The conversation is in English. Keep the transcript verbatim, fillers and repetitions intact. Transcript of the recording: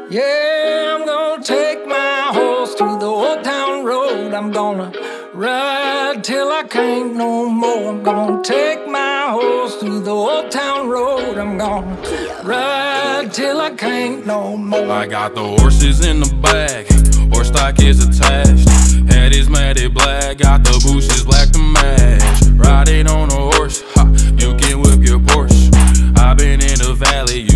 Yeah, I'm gonna take my horse to the old town road. I'm gonna ride till I can't no more. I'm gonna take my horse to the old town road. I'm gonna ride till I can't no more. I got the horses in the back, horse stock is attached. Head is matted black, got the bushes black to match. Riding on a horse, ha, you can whip your Porsche. I've been in the valley, you